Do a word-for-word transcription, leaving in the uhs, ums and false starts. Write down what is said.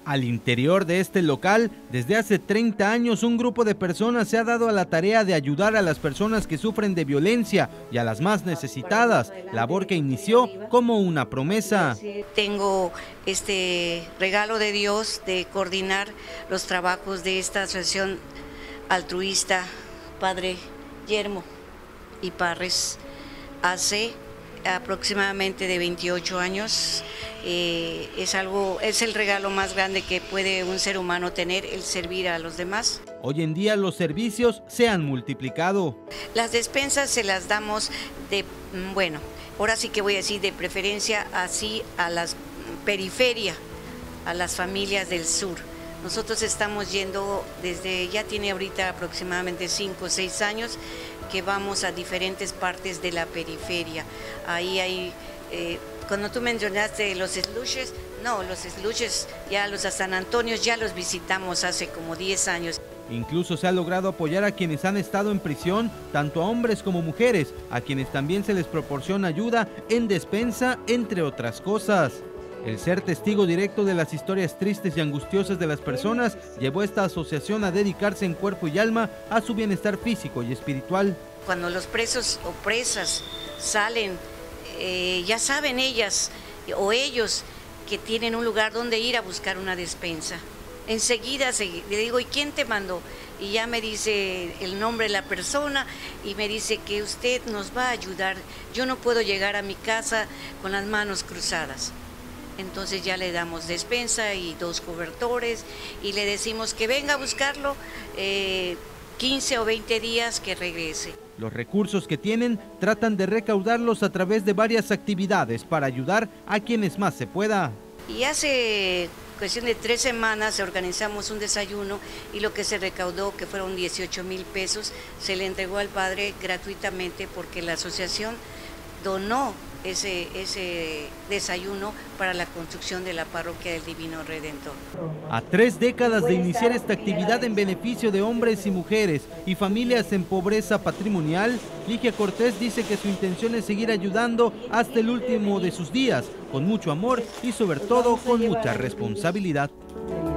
Al interior de este local, desde hace treinta años, un grupo de personas se ha dado a la tarea de ayudar a las personas que sufren de violencia y a las más necesitadas, labor que inició como una promesa. Tengo este regalo de Dios de coordinar los trabajos de esta asociación altruista Padre Yermo y Parres hace aproximadamente de veintiocho años. Eh, es algo, es el regalo más grande que puede un ser humano tener, el servir a los demás. Hoy en día los servicios se han multiplicado. Las despensas se las damos de, bueno, ahora sí que voy a decir de preferencia así a las periferia, a las familias del sur. Nosotros estamos yendo desde, ya tiene ahorita aproximadamente cinco o seis años que vamos a diferentes partes de la periferia. Ahí hay, eh, cuando tú mencionaste los slushes, no, los slushes ya los a San Antonio ya los visitamos hace como diez años. Incluso se ha logrado apoyar a quienes han estado en prisión, tanto a hombres como mujeres, a quienes también se les proporciona ayuda en despensa, entre otras cosas. El ser testigo directo de las historias tristes y angustiosas de las personas llevó a esta asociación a dedicarse en cuerpo y alma a su bienestar físico y espiritual. Cuando los presos o presas salen, eh, ya saben ellas o ellos que tienen un lugar donde ir a buscar una despensa. Enseguida le digo, ¿y quién te mandó? Y ya me dice el nombre de la persona y me dice que usted nos va a ayudar. Yo no puedo llegar a mi casa con las manos cruzadas. Entonces ya le damos despensa y dos cobertores y le decimos que venga a buscarlo eh, quince o veinte días que regrese. Los recursos que tienen tratan de recaudarlos a través de varias actividades para ayudar a quienes más se pueda. Y hace cuestión de tres semanas organizamos un desayuno y lo que se recaudó, que fueron dieciocho mil pesos, se le entregó al padre gratuitamente porque la asociación donó ese, ese desayuno para la construcción de la parroquia del Divino Redentor. A tres décadas de iniciar esta actividad en beneficio de hombres y mujeres y familias en pobreza patrimonial, Ligia Cortés dice que su intención es seguir ayudando hasta el último de sus días, con mucho amor y sobre todo con mucha responsabilidad.